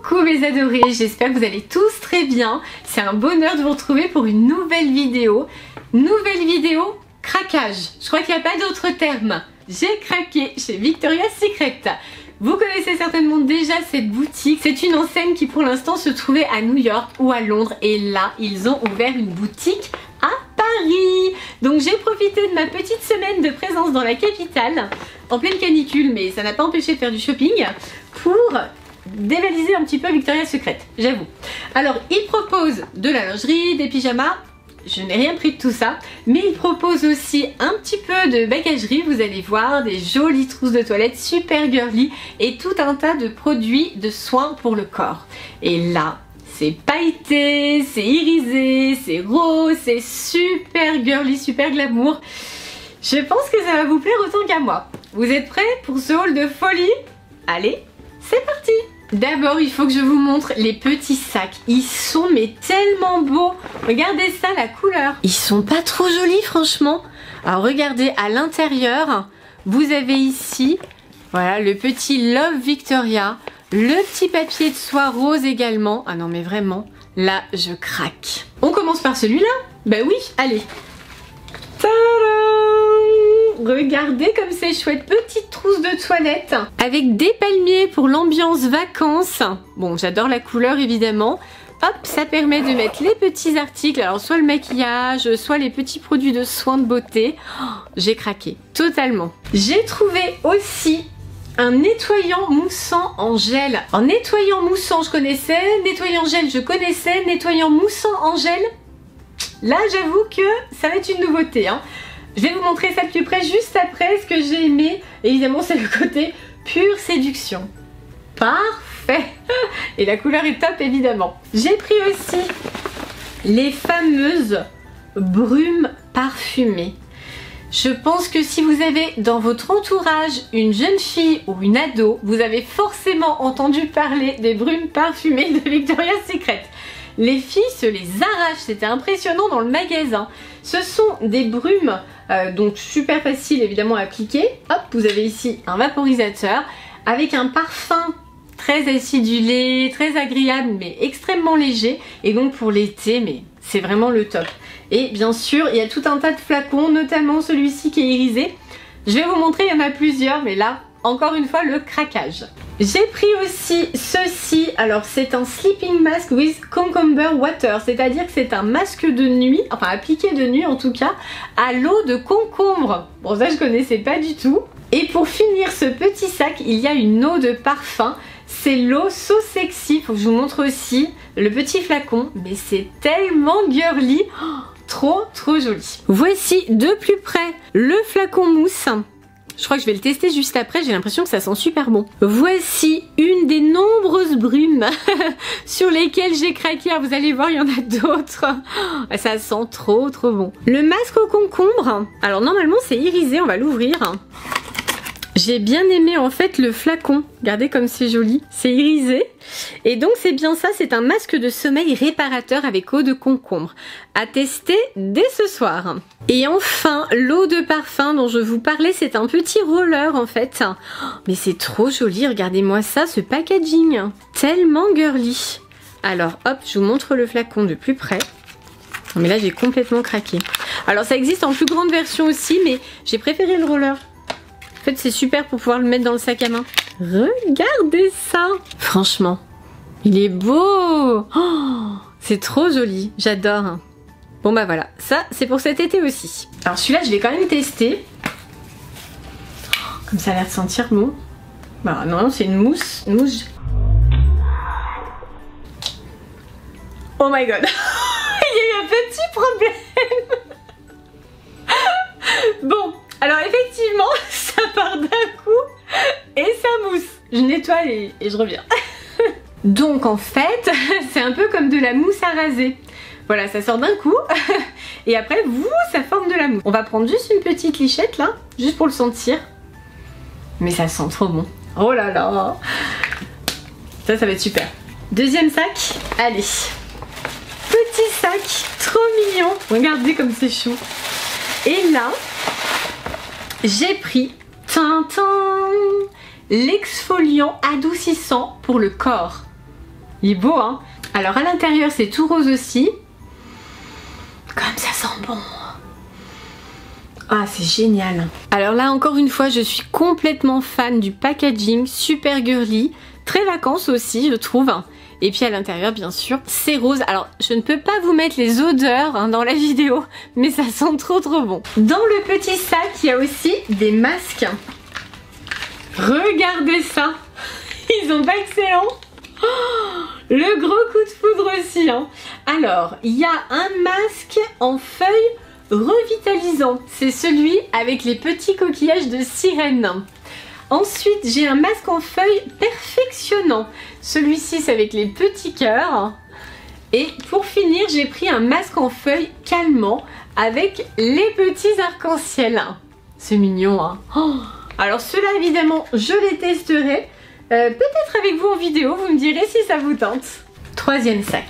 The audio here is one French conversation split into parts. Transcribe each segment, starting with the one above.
Coucou mes adorés, j'espère que vous allez tous très bien. C'est un bonheur de vous retrouver pour une nouvelle vidéo. Nouvelle vidéo, craquage. Je crois qu'il n'y a pas d'autre terme. J'ai craqué chez Victoria's Secret. Vous connaissez certainement déjà cette boutique. C'est une enseigne qui pour l'instant se trouvait à New York ou à Londres. Et là, ils ont ouvert une boutique à Paris. Donc j'ai profité de ma petite semaine de présence dans la capitale, en pleine canicule, mais ça n'a pas empêché de faire du shopping, pour dévaliser un petit peu Victoria's Secret, j'avoue. Alors, ils proposent de la lingerie, des pyjamas. Je n'ai rien pris de tout ça, mais ils proposent aussi un petit peu de bagagerie. Vous allez voir des jolies trousses de toilette super girly et tout un tas de produits de soins pour le corps. Et là, c'est pailleté, c'est irisé, c'est rose, c'est super girly, super glamour. Je pense que ça va vous plaire autant qu'à moi. Vous êtes prêts pour ce haul de folie? Allez, c'est parti! D'abord, il faut que je vous montre les petits sacs. Ils sont mais tellement beaux. Regardez ça, la couleur. Ils sont pas trop jolis, franchement. Alors, regardez à l'intérieur. Vous avez ici, voilà, le petit Love Victoria. Le petit papier de soie rose également. Ah non, mais vraiment, là, je craque. On commence par celui-là? Bah oui, allez. Tadam! Regardez comme c'est chouette, petite trousse de toilette avec des palmiers pour l'ambiance vacances. Bon, j'adore la couleur évidemment. Hop, ça permet de mettre les petits articles, alors soit le maquillage, soit les petits produits de soins de beauté. Oh, j'ai craqué, totalement. J'ai trouvé aussi un nettoyant moussant en gel. Alors nettoyant moussant je connaissais, nettoyant gel je connaissais, nettoyant moussant en gel, là j'avoue que ça va être une nouveauté, hein. Je vais vous montrer ça de plus près juste après. Ce que j'ai aimé, évidemment, c'est le côté pure séduction. Parfait. Et la couleur est top, évidemment. J'ai pris aussi les fameuses brumes parfumées. Je pense que si vous avez dans votre entourage une jeune fille ou une ado, vous avez forcément entendu parler des brumes parfumées de Victoria's Secret. Les filles se les arrachent, c'était impressionnant dans le magasin. Ce sont des brumes, donc super faciles évidemment à appliquer. Hop, vous avez ici un vaporisateur avec un parfum très acidulé, très agréable mais extrêmement léger. Et donc pour l'été, mais c'est vraiment le top. Et bien sûr, il y a tout un tas de flacons, notamment celui-ci qui est irisé. Je vais vous montrer, il y en a plusieurs, mais là, encore une fois, le craquage. J'ai pris aussi ceci, alors c'est un sleeping mask with cucumber water, c'est-à-dire que c'est un masque de nuit, enfin appliqué de nuit en tout cas, à l'eau de concombre. Bon ça je connaissais pas du tout. Et pour finir ce petit sac, il y a une eau de parfum, c'est l'eau So Sexy, faut que je vous montre aussi le petit flacon, mais c'est tellement girly, oh, trop joli. Voici de plus près le flacon mousse. Je crois que je vais le tester juste après, j'ai l'impression que ça sent super bon. Voici une des nombreuses brumes sur lesquelles j'ai craqué. Vous allez voir, il y en a d'autres. Ça sent trop bon. Le masque au concombre, alors normalement c'est irisé, on va l'ouvrir. J'ai bien aimé en fait le flacon, regardez comme c'est joli, c'est irisé. Et donc c'est bien ça, c'est un masque de sommeil réparateur avec eau de concombre. À tester dès ce soir. Et enfin, l'eau de parfum dont je vous parlais, c'est un petit roller en fait. Mais c'est trop joli, regardez-moi ça, ce packaging. Tellement girly. Alors hop, je vous montre le flacon de plus près. Mais là j'ai complètement craqué. Alors ça existe en plus grande version aussi, mais j'ai préféré le roller. En fait c'est super pour pouvoir le mettre dans le sac à main. Regardez ça. Franchement, il est beau. Oh, c'est trop joli, j'adore. Bon bah voilà, ça c'est pour cet été aussi. Alors celui-là je vais quand même tester. Comme ça a l'air de sentir bon. Bah non, c'est une mousse. Une mousse. Oh my god. Il y a eu un petit problème. Bon, alors effectivement, ça part d'un coup et ça mousse. Je nettoie et je reviens. Donc en fait, c'est un peu comme de la mousse à raser. Voilà, ça sort d'un coup et après, ça forme de la mousse. On va prendre juste une petite lichette là, juste pour le sentir. Mais ça sent trop bon. Oh là là. Ça va être super. Deuxième sac, allez. Petit sac, trop mignon. Regardez comme c'est chou. Et là, j'ai pris l'exfoliant adoucissant pour le corps. Il est beau, hein? Alors à l'intérieur, c'est tout rose aussi. Comme ça sent bon. Ah, c'est génial. Alors là, encore une fois, je suis complètement fan du packaging, super girly, très vacances aussi, je trouve. Et puis à l'intérieur, bien sûr, c'est rose. Alors, je ne peux pas vous mettre les odeurs hein, dans la vidéo, mais ça sent trop bon. Dans le petit sac, il y a aussi des masques. Regardez ça. Ils sont pas excellents. Oh, le gros coup de foudre aussi. Hein. Alors, il y a un masque en feuilles revitalisant. C'est celui avec les petits coquillages de sirène. Ensuite, j'ai un masque en feuilles perfectionnant. Celui-ci, c'est avec les petits cœurs. Et pour finir, j'ai pris un masque en feuilles calmant avec les petits arcs-en-ciel. C'est mignon, hein. Oh, alors ceux-là, évidemment, je les testerai. Peut-être avec vous en vidéo, vous me direz si ça vous tente. Troisième sac.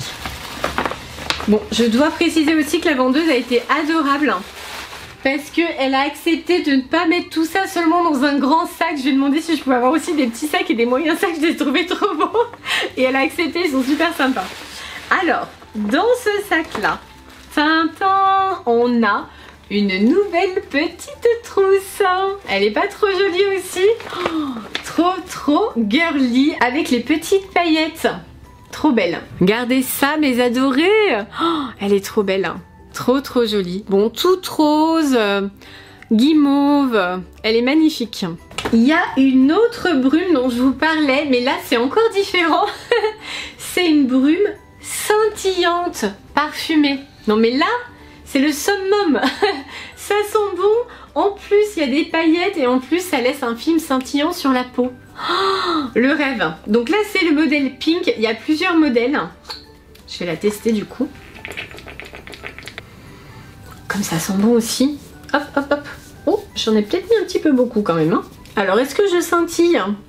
Bon, je dois préciser aussi que la vendeuse a été adorable. Parce qu'elle a accepté de ne pas mettre tout ça seulement dans un grand sac. Je lui ai demandé si je pouvais avoir aussi des petits sacs et des moyens sacs. Je les trouvais trop beaux. Et elle a accepté, ils sont super sympas. Alors, dans ce sac-là, tintin, on a une nouvelle petite trousse. Elle est pas trop jolie aussi. Oh, trop girly avec les petites paillettes. Trop belle. Regardez ça, mes adorés. Oh, elle est trop belle. Trop jolie. Bon, toute rose, guimauve, elle est magnifique. Il y a une autre brume dont je vous parlais, mais là c'est encore différent. C'est une brume scintillante, parfumée. Non mais là, c'est le summum. Ça sent bon. En plus, il y a des paillettes et en plus, ça laisse un film scintillant sur la peau. Oh, le rêve. Donc là, c'est le modèle pink. Il y a plusieurs modèles. Je vais la tester du coup. Comme ça sent bon aussi. Hop. Oh, j'en ai peut-être mis un petit peu beaucoup quand même. Hein. Alors, est-ce que je scintille? Un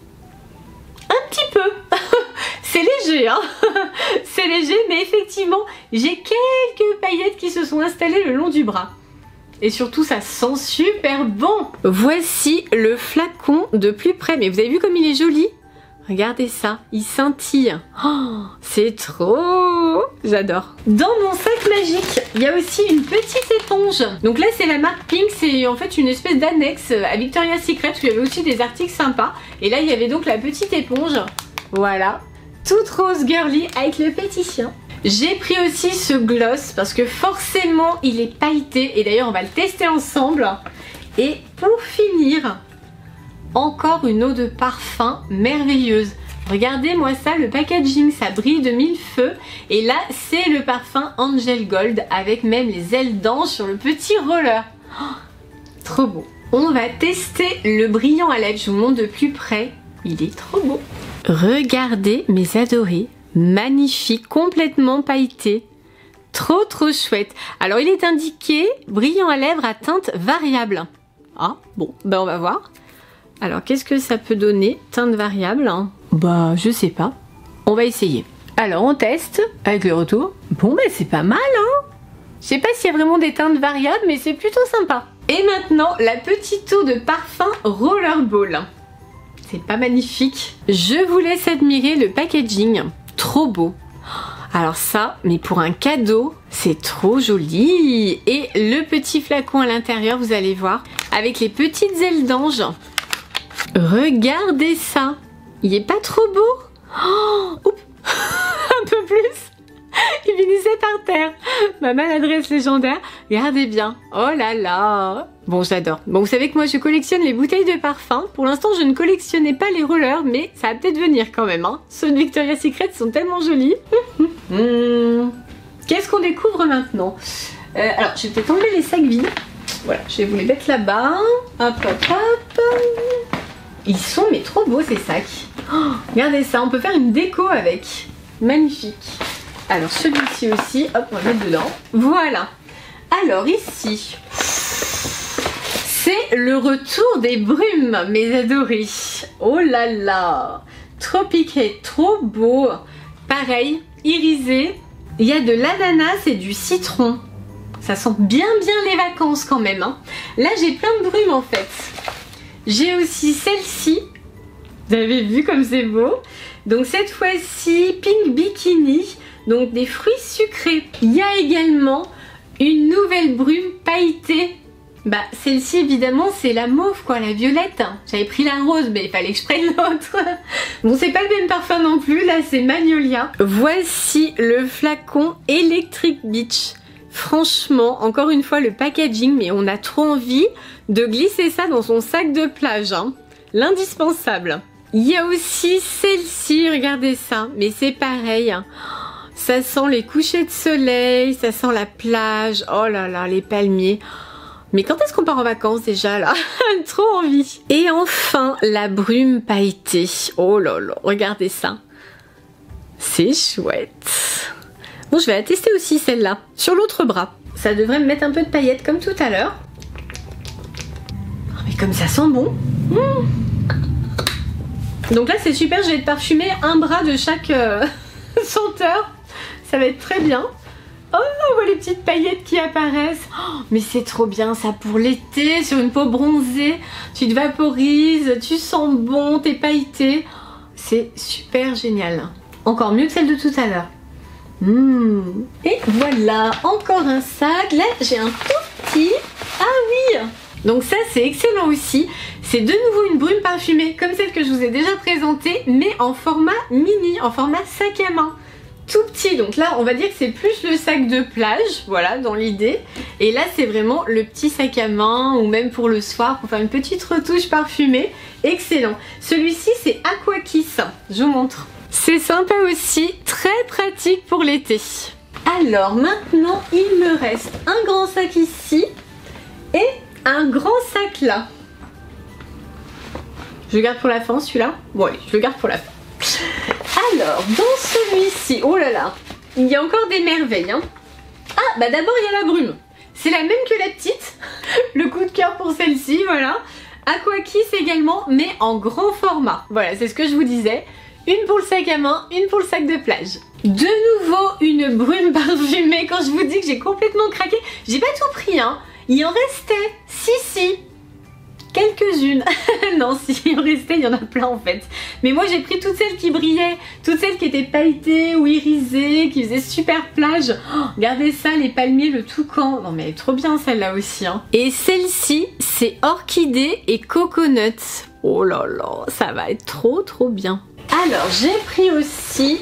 petit peu. C'est léger, hein. C'est léger, mais effectivement, j'ai quelques paillettes qui se sont installées le long du bras. Et surtout, ça sent super bon. Voici le flacon de plus près. Mais vous avez vu comme il est joli? Regardez ça, il scintille. Oh, c'est trop... J'adore. Dans mon sac magique, il y a aussi une petite éponge. Donc là, c'est la marque Pink. C'est en fait une espèce d'annexe à Victoria's Secret où il y avait aussi des articles sympas. Et là, il y avait donc la petite éponge. Voilà. Toute rose girly avec le petit chien. J'ai pris aussi ce gloss parce que forcément, il est pailleté. Et d'ailleurs, on va le tester ensemble. Et pour finir... encore une eau de parfum merveilleuse. Regardez-moi ça, le packaging, ça brille de mille feux. Et là, c'est le parfum Angel Gold avec même les ailes d'ange sur le petit roller. Oh, trop beau. On va tester le brillant à lèvres. Je vous montre de plus près. Il est trop beau. Regardez mes adorés. Magnifique, complètement pailleté. Trop chouette. Alors, il est indiqué brillant à lèvres à teinte variable. Ah, bon, ben on va voir. Alors, qu'est-ce que ça peut donner? Teinte variable, hein? Bah, je sais pas. On va essayer. Alors, on teste avec le retour. Bon, bah, c'est pas mal, hein? Je sais pas s'il y a vraiment des teintes variables, mais c'est plutôt sympa. Et maintenant, la petite eau de parfum Rollerball. C'est pas magnifique? Je vous laisse admirer le packaging. Trop beau. Alors ça, mais pour un cadeau, c'est trop joli. Et le petit flacon à l'intérieur, vous allez voir, avec les petites ailes d'ange. Regardez ça. Il est pas trop beau? Oh, oups. Un peu plus. Il finissait par terre. Ma maladresse légendaire. Regardez bien. Oh là là. Bon, j'adore. Bon, vous savez que moi, je collectionne les bouteilles de parfum. Pour l'instant, je ne collectionnais pas les rollers, mais ça va peut-être venir quand même. Hein. Ceux de Victoria's Secret sont tellement jolis. Qu'est-ce qu'on découvre maintenant? Alors, je vais peut-être enlever les sacs vides. Voilà, je vais vous les mettre là-bas. Hop. Ils sont mais trop beaux ces sacs. Oh, regardez ça, on peut faire une déco avec. Magnifique. Alors celui-ci aussi, hop, on va le mettre dedans. Voilà. Alors ici, c'est le retour des brumes, mes adorés. Oh là là, trop piqué, trop beau. Pareil, irisé. Il y a de l'ananas et du citron. Ça sent bien les vacances quand même. Hein. Là, j'ai plein de brumes en fait. J'ai aussi celle-ci. Vous avez vu comme c'est beau? Donc cette fois-ci, Pink Bikini, donc des fruits sucrés. Il y a également une nouvelle brume pailletée. Bah celle-ci évidemment c'est la mauve quoi, la violette. J'avais pris la rose mais il fallait que je prenne l'autre. Bon c'est pas le même parfum non plus, là c'est Magnolia. Voici le flacon Electric Beach. Franchement, encore une fois le packaging, mais on a trop envie de glisser ça dans son sac de plage. Hein. L'indispensable. Il y a aussi celle-ci, regardez ça, mais c'est pareil. Ça sent les couchers de soleil, ça sent la plage, oh là là, les palmiers. Mais quand est-ce qu'on part en vacances déjà là? Trop envie. Et enfin, la brume pailletée. Oh là là, regardez ça. C'est chouette. Bon, je vais la tester aussi celle-là, sur l'autre bras. Ça devrait me mettre un peu de paillettes comme tout à l'heure. Oh, mais comme ça sent bon. Donc là c'est super, je vais te parfumer un bras de chaque senteur. Ça va être très bien. Oh, on voit les petites paillettes qui apparaissent. Oh, mais c'est trop bien ça pour l'été, sur une peau bronzée. Tu te vaporises, tu sens bon, t'es pailleté. C'est super génial. Encore mieux que celle de tout à l'heure. Et voilà, encore un sac. Là, j'ai un tout petit. Ah oui! Donc ça, c'est excellent aussi. C'est de nouveau une brume parfumée, comme celle que je vous ai déjà présentée, mais en format mini, en format sac à main. Tout petit, donc là on va dire que c'est plus le sac de plage, voilà, dans l'idée. Et là c'est vraiment le petit sac à main, ou même pour le soir, pour faire une petite retouche parfumée. Excellent. Celui-ci c'est Aqua Kiss, je vous montre. C'est sympa aussi, très pratique pour l'été. Alors maintenant il me reste un grand sac ici, et un grand sac là. Je le garde pour la fin celui-là. Bon allez, je le garde pour la fin. Alors, dans celui-ci, oh là là, il y a encore des merveilles. Hein. Ah, bah d'abord il y a la brume. C'est la même que la petite. Le coup de cœur pour celle-ci, voilà. Aqua Kiss également, mais en grand format. Voilà, c'est ce que je vous disais. Une pour le sac à main, une pour le sac de plage. De nouveau, une brume parfumée. Quand je vous dis que j'ai complètement craqué, j'ai pas tout pris, hein. Il en restait, si. Quelques-unes. Non, si il en restait, il y en a plein en fait. Mais moi j'ai pris toutes celles qui brillaient, toutes celles qui étaient pailletées ou irisées, qui faisaient super plage. Oh, regardez ça, les palmiers, le toucan. Non mais elle est trop bien celle-là aussi. Hein. Et celle-ci, c'est orchidée et coconut. Oh là là, ça va être trop bien. Alors j'ai pris aussi...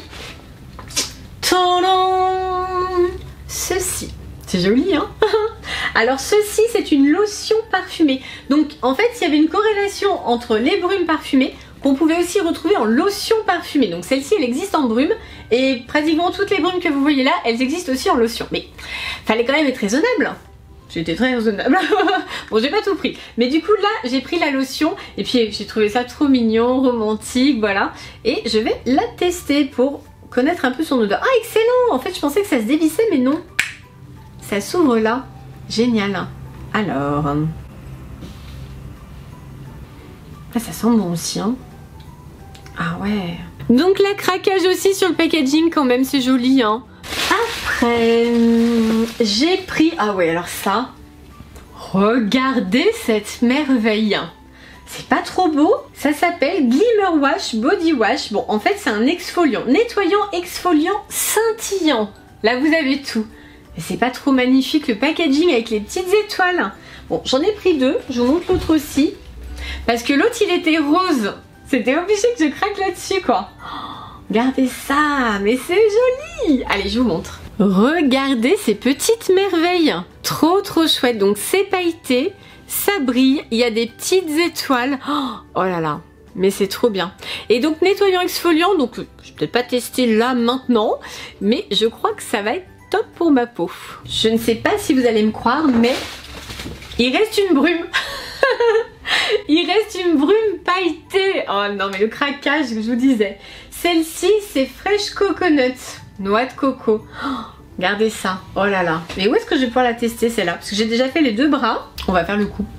Tadam, ceci. C'est joli, hein. Alors ceci, c'est une lotion parfumée. Donc en fait, il y avait une corrélation entre les brumes parfumées qu'on pouvait aussi retrouver en lotion parfumée. Donc celle-ci, elle existe en brume. Et pratiquement toutes les brumes que vous voyez là, elles existent aussi en lotion. Mais fallait quand même être raisonnable. J'étais très raisonnable. Bon, j'ai pas tout pris. Mais du coup, là, j'ai pris la lotion. Et puis, j'ai trouvé ça trop mignon, romantique, voilà. Et je vais la tester pour connaître un peu son odeur. Ah, excellent! En fait, je pensais que ça se dévissait, mais non. Ça s'ouvre là. Génial. Alors... Ah, ça sent bon aussi, hein. Ah ouais. Donc là, craquage aussi sur le packaging quand même, c'est joli, hein. Après, j'ai pris... Ah ouais, alors ça... Regardez cette merveille. C'est pas trop beau. Ça s'appelle Glimmer Wash Body Wash. Bon, en fait, c'est un exfoliant. Nettoyant, exfoliant, scintillant. Là, vous avez tout. Mais c'est pas trop magnifique le packaging avec les petites étoiles. Bon, j'en ai pris deux. Je vous montre l'autre aussi. Parce que l'autre, il était rose. C'était obligé que je craque là-dessus, quoi. Oh, regardez ça. Mais c'est joli. Allez, je vous montre. Regardez ces petites merveilles. Trop chouette. Donc, c'est pailleté. Ça brille. Il y a des petites étoiles. Oh là là. Mais c'est trop bien. Et donc, nettoyant exfoliant. Donc, je vais peut-être pas tester là maintenant. Mais je crois que ça va être top pour ma peau. Je ne sais pas si vous allez me croire, mais il reste une brume. Il reste une brume pailletée. Oh non, mais le craquage que je vous disais. Celle-ci, c'est Fresh Coconut. Noix de coco. Oh, regardez ça. Oh là là. Mais où est-ce que je vais pouvoir la tester celle-là? Parce que j'ai déjà fait les deux bras. On va faire le coup.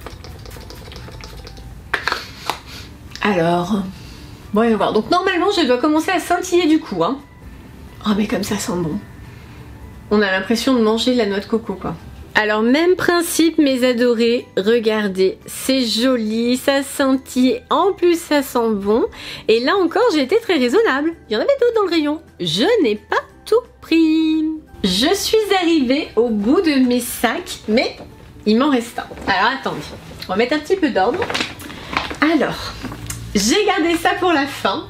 Alors, voyons voir. Donc normalement, je dois commencer à scintiller du coup. Hein. Oh mais comme ça sent bon. On a l'impression de manger de la noix de coco quoi. Alors même principe mes adorés, regardez, c'est joli, ça scintille, en plus ça sent bon. Et là encore j'ai été très raisonnable, il y en avait d'autres dans le rayon. Je n'ai pas tout pris. Je suis arrivée au bout de mes sacs, mais il m'en reste un. Alors attendez, on va mettre un petit peu d'ordre. Alors, j'ai gardé ça pour la fin.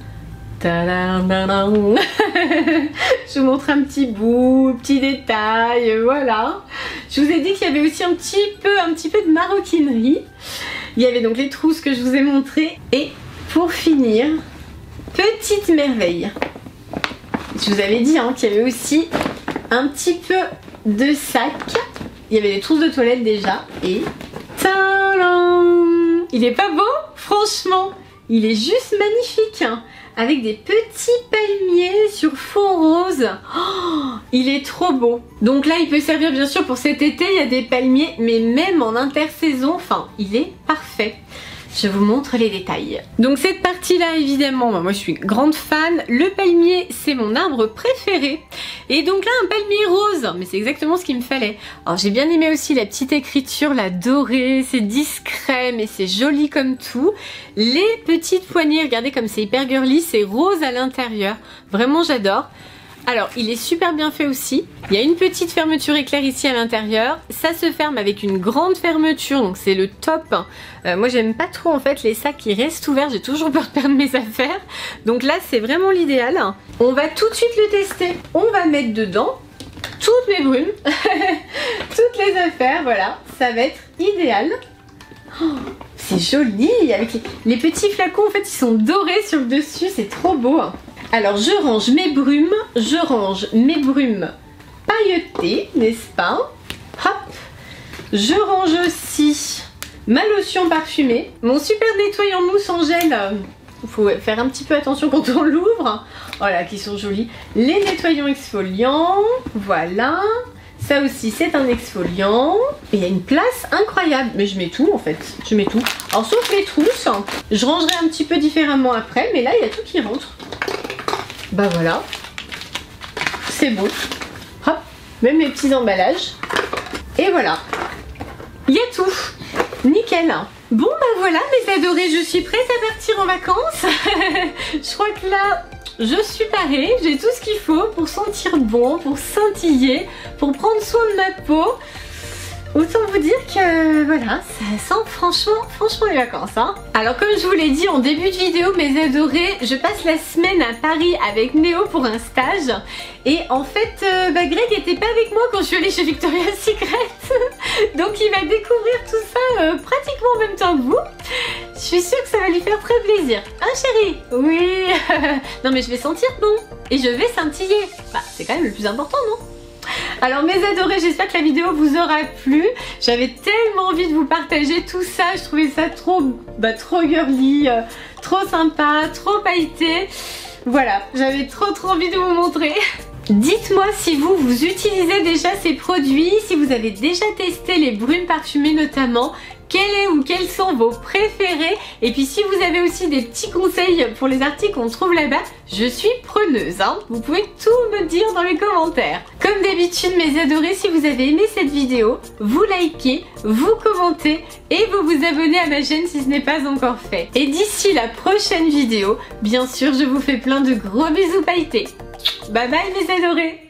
Je vous montre un petit bout, petit détail, voilà. Je vous ai dit qu'il y avait aussi un petit peu de maroquinerie. Il y avait donc les trousses que je vous ai montrées. Et pour finir, petite merveille. Je vous avais dit qu'il y avait aussi un petit peu de sac. Il y avait des trousses de toilette déjà. Et tadam! Il est pas beau? Franchement, il est juste magnifique. Avec des petits palmiers sur fond rose. Oh, il est trop beau. Donc là, il peut servir bien sûr pour cet été. Il y a des palmiers, mais même en intersaison, enfin, il est parfait. Je vous montre les détails. Donc cette partie-là, évidemment, moi je suis grande fan. Le palmier, c'est mon arbre préféré. Et donc là, un palmier rose. Mais c'est exactement ce qu'il me fallait. Alors j'ai bien aimé aussi la petite écriture, la dorée. C'est discret, mais c'est joli comme tout. Les petites poignées, regardez comme c'est hyper girly. C'est rose à l'intérieur. Vraiment, j'adore. Alors, il est super bien fait aussi. Il y a une petite fermeture éclair ici à l'intérieur. Ça se ferme avec une grande fermeture, donc c'est le top. Moi, j'aime pas trop en fait les sacs qui restent ouverts. J'ai toujours peur de perdre mes affaires. Donc là, c'est vraiment l'idéal. On va tout de suite le tester. On va mettre dedans toutes mes brumes, toutes les affaires. Voilà, ça va être idéal. Oh, c'est joli. Avec les petits flacons, en fait, ils sont dorés sur le dessus. C'est trop beau. Alors je range mes brumes pailletées, n'est-ce pas? Hop. Je range aussi ma lotion parfumée, mon super nettoyant mousse en gel. Il faut faire un petit peu attention quand on l'ouvre. Voilà, qui sont jolis. Les nettoyants exfoliants, voilà. Ça aussi c'est un exfoliant. Et il y a une place incroyable. Mais je mets tout en fait, je mets tout. Alors sauf les trousses, je rangerai un petit peu différemment après, mais là il y a tout qui rentre. Bah voilà, c'est beau. Hop, même les petits emballages. Et voilà, il y a tout. Nickel. Bon bah voilà mes adorés, je suis prête à partir en vacances. Je crois que là, je suis parée. J'ai tout ce qu'il faut pour sentir bon, pour scintiller, pour prendre soin de ma peau. Autant vous dire que voilà, ça sent franchement les vacances. Alors comme je vous l'ai dit en début de vidéo, mes adorés, je passe la semaine à Paris avec Néo pour un stage. Et en fait, Greg était pas avec moi quand je suis allée chez Victoria's Secret. Donc il va découvrir tout ça pratiquement en même temps que vous. Je suis sûre que ça va lui faire très plaisir. Hein chérie? Oui. Non mais je vais sentir bon. Et je vais scintiller. Bah c'est quand même le plus important, non? Alors mes adorés, j'espère que la vidéo vous aura plu. J'avais tellement envie de vous partager tout ça. Je trouvais ça trop girly, trop sympa, trop pailleté. Voilà, j'avais trop envie de vous montrer. Dites-moi si vous utilisez déjà ces produits, si vous avez déjà testé les brumes parfumées notamment. Quels sont vos préférés? Et puis si vous avez aussi des petits conseils pour les articles qu'on trouve là-bas, je suis preneuse. Vous pouvez tout me dire dans les commentaires. Comme d'habitude mes adorés, si vous avez aimé cette vidéo, vous likez, vous commentez et vous vous abonnez à ma chaîne si ce n'est pas encore fait. Et d'ici la prochaine vidéo, bien sûr je vous fais plein de gros bisous pailletés. Bye bye mes adorés.